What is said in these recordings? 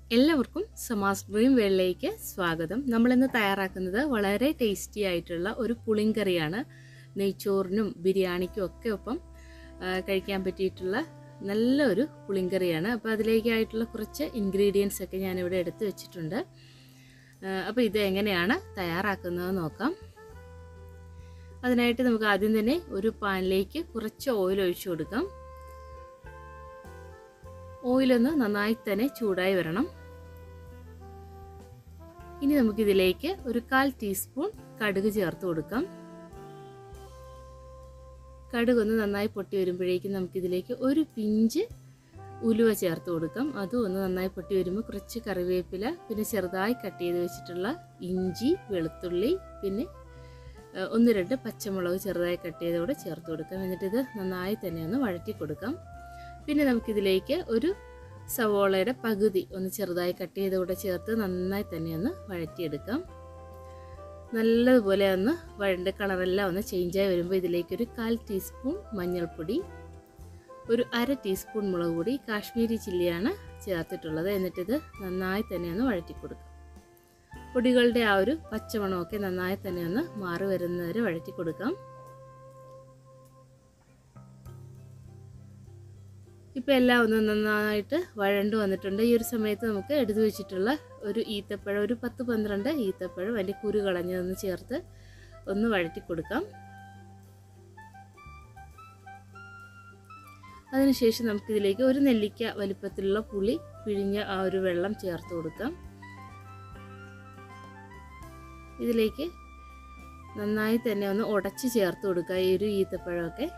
എല്ലാവർക്കും സമാസ് ഡ്രീം വേൾഡിലേക്ക് സ്വാഗതം. നമ്മളിന്ന് തയ്യാറാക്കുന്നത് വളരെ ടേസ്റ്റി ആയിട്ടുള്ള ഒരു പുളിങ്കറിയാണ്. നെയ്ച്ചോറിനും ബിരിയാണിക്കും ഒക്കെ ഒപ്പം കഴിക്കാൻ പറ്റിയിട്ടുള്ള നല്ലൊരു പുളിങ്കറിയാണ്. അപ്പോൾ അതിലേക്കായിട്ടുള്ള കുറച്ച് ഇൻഗ്രീഡിയൻസ് ഒക്കെ ഞാനിവിടെ എടുത്തു വെച്ചിട്ടുണ്ട്. അപ്പോൾ ഇത് എങ്ങനെയാണ് തയ്യാറാക്കുന്നത് നോക്കാം. അതിനായിട്ട് നമുക്ക് ആദ്യം തന്നെ ഒരു പാനിലേക്ക് കുറച്ച് ഓയിൽ ഒഴിച്ചു കൊടുക്കാം. ഓയിലൊന്ന് നന്നായി തന്നെ ചൂടായി വരണം. ഇനി നമുക്കിതിലേക്ക് ഒരു 1/4 ടീസ്പൂൺ കടുക് ചേർത്ത് കൊടുക്കാം. കടുകൊന്ന് നന്നായി പൊട്ടി വരുമ്പോഴേക്കും നമുക്കിതിലേക്ക് ഒരു പിഞ്ച് ഉലുവ ചേർത്ത് കൊടുക്കാം. അതും ഒന്ന് നന്നായി പൊട്ടി വരുമ്പോൾ കുറച്ച് കറിവേപ്പില, പിന്നെ ചെറുതായി കട്ട് ചെയ്ത് വെച്ചിട്ടുള്ള ഇഞ്ചി, വെളുത്തുള്ളി, പിന്നെ 1-2 പച്ചമുളക് ചെറുതായി കട്ട് ചെയ്തോടെ ചേർത്ത് കൊടുക്കാം. എന്നിട്ടിത് നന്നായി തന്നെ ഒന്ന് വഴറ്റി കൊടുക്കാം. പിന്നെ നമുക്കിതിലേക്ക് ഒരു സവോളയുടെ പകുതി ഒന്ന് ചെറുതായി കട്ട് ചെയ്തോടെ ചേർത്ത് നന്നായി തന്നെ ഒന്ന് വഴറ്റിയെടുക്കാം. നല്ലതുപോലെ ഒന്ന് വഴണ്ട കളറെല്ലാം ഒന്ന് ചേഞ്ചായി വരുമ്പോൾ ഇതിലേക്കൊരു 1/4 ടീസ്പൂൺ മഞ്ഞൾപ്പൊടി, ഒരു 1/2 ടീസ്പൂൺ മുളക് പൊടി, കാശ്മീരി ചില്ലിയാണ് ചേർത്തിട്ടുള്ളത്. എന്നിട്ടിത് നന്നായി തന്നെ ഒന്ന് വഴറ്റി കൊടുക്കാം. പൊടികളുടെ ആ ഒരു പച്ചമണമൊക്കെ നന്നായി തന്നെ ഒന്ന് മാറി വരുന്നവരെ വഴറ്റി കൊടുക്കാം. ഇപ്പോൾ എല്ലാം ഒന്ന് നന്നായിട്ട് വഴണ്ടു വന്നിട്ടുണ്ട്. ഈ ഒരു സമയത്ത് നമുക്ക് എടുത്തു വെച്ചിട്ടുള്ള ഒരു ഈത്തപ്പഴം, ഒരു 10-12 ഈത്തപ്പഴം അതിൻ്റെ കുരു കളഞ്ഞതൊന്ന് ചേർത്ത് ഒന്ന് വഴറ്റി കൊടുക്കാം. അതിനുശേഷം നമുക്കിതിലേക്ക് ഒരു നെല്ലിക്ക വലിപ്പത്തിലുള്ള പുളി പിഴിഞ്ഞ ആ ഒരു വെള്ളം ചേർത്ത് കൊടുക്കാം. ഇതിലേക്ക് നന്നായി തന്നെ ഒന്ന് ഉടച്ച് ചേർത്ത് കൊടുക്കുക ഈ ഒരു ഈത്തപ്പഴമൊക്കെ.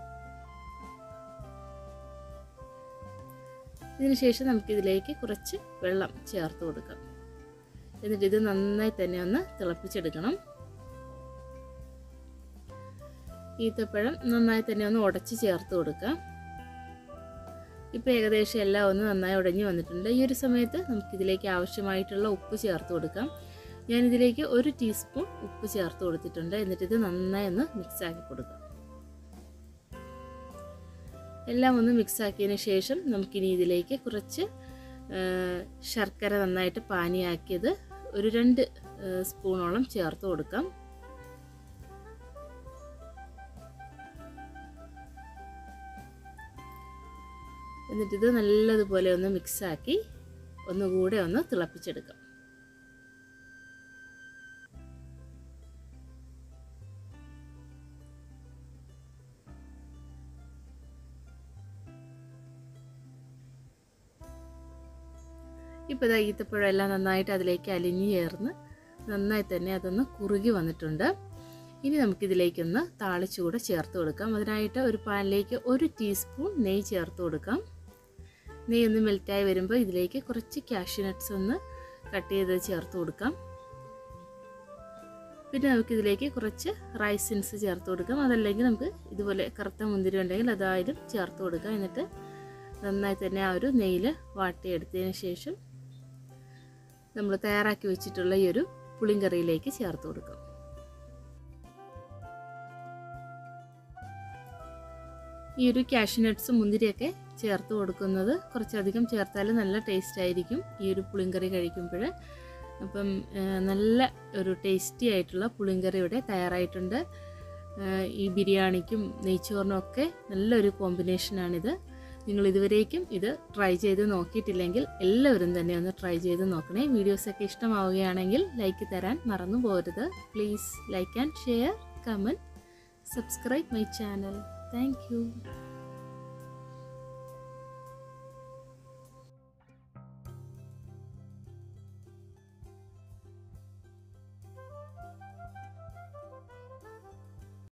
ഇതിനുശേഷം നമുക്കിതിലേക്ക് കുറച്ച് വെള്ളം ചേർത്ത് കൊടുക്കാം. എന്നിട്ട് ഇത് നന്നായി തന്നെ ഒന്ന് തിളപ്പിച്ചെടുക്കണം. ഈത്തപ്പഴം നന്നായി തന്നെ ഒന്ന് ഉടച്ച് ചേർത്ത് കൊടുക്കാം. ഇപ്പോൾ ഏകദേശം എല്ലാം ഒന്ന് നന്നായി ഉടഞ്ഞു വന്നിട്ടുണ്ട്. ഈ ഒരു സമയത്ത് നമുക്കിതിലേക്ക് ആവശ്യമായിട്ടുള്ള ഉപ്പ് ചേർത്ത് കൊടുക്കാം. ഞാനിതിലേക്ക് 1 ടീസ്പൂൺ ഉപ്പ് ചേർത്ത് കൊടുത്തിട്ടുണ്ട്. എന്നിട്ടിത് നന്നായി ഒന്ന് മിക്സാക്കി കൊടുക്കാം. എല്ലാം ഒന്ന് മിക്സാക്കിയതിന് ശേഷം നമുക്കിനി ഇതിലേക്ക് കുറച്ച് ശർക്കര നന്നായിട്ട് പാനിയാക്കിയത് ഒരു 2 സ്പൂണോളം ചേർത്ത് കൊടുക്കാം. എന്നിട്ടിത് നല്ലതുപോലെ ഒന്ന് മിക്സാക്കി ഒന്നുകൂടെ ഒന്ന് തിളപ്പിച്ചെടുക്കാം. ഇപ്പോൾ ഇതാ ഈത്തപ്പഴം എല്ലാം നന്നായിട്ട് അതിലേക്ക് അലിഞ്ഞു ചേർന്ന് നന്നായി തന്നെ അതൊന്ന് കുറുകി വന്നിട്ടുണ്ട്. ഇനി നമുക്കിതിലേക്കൊന്ന് താളിച്ചുകൂടെ ചേർത്ത് കൊടുക്കാം. അതിനായിട്ട് ഒരു പാനിലേക്ക് 1 ടീസ്പൂൺ നെയ്യ് ചേർത്ത് കൊടുക്കാം. നെയ്യ് ഒന്ന് മെൽറ്റായി വരുമ്പോൾ ഇതിലേക്ക് കുറച്ച് കാഷ്യൂ നട്ട്സ് ഒന്ന് കട്ട് ചെയ്ത് ചേർത്ത് കൊടുക്കാം. പിന്നെ നമുക്കിതിലേക്ക് കുറച്ച് റൈസിൻസ് ചേർത്ത് കൊടുക്കാം. അതല്ലെങ്കിൽ നമുക്ക് ഇതുപോലെ കറുത്ത മുന്തിരി ഉണ്ടെങ്കിൽ അതായാലും ചേർത്ത് കൊടുക്കാം. എന്നിട്ട് നന്നായി തന്നെ ആ ഒരു നെയ്യിൽ വാട്ടിയെടുത്തതിന് ശേഷം നമ്മൾ തയ്യാറാക്കി വെച്ചിട്ടുള്ള ഈ ഒരു പുളിങ്കറിയിലേക്ക് ചേർത്ത് കൊടുക്കാം. ഈ ഒരു കാഷ്യൂ നട്ട്സും മുന്തിരിയൊക്കെ ചേർത്ത് കൊടുക്കുന്നത് കുറച്ചധികം ചേർത്താൽ നല്ല ടേസ്റ്റ് ആയിരിക്കും ഈ ഒരു പുളിങ്കറി കഴിക്കുമ്പോൾ. അപ്പം നല്ല ഒരു ടേസ്റ്റി ആയിട്ടുള്ള പുളിങ്കറി ഇവിടെ തയ്യാറായിട്ടുണ്ട്. ഈ ബിരിയാണിക്കും നെയ്ച്ചോറിനും ഒക്കെ നല്ലൊരു കോമ്പിനേഷനാണിത്. നിങ്ങൾ ഇതുവരേക്കും ഇത് ട്രൈ ചെയ്ത് നോക്കിയിട്ടില്ലെങ്കിൽ എല്ലാവരും തന്നെ ഒന്ന് ട്രൈ ചെയ്ത് നോക്കണേ. വീഡിയോസൊക്കെ ഇഷ്ടമാവുകയാണെങ്കിൽ ലൈക്ക് തരാൻ മറന്നു പോകരുത്. Please like and share, comment, subscribe my channel. Thank U.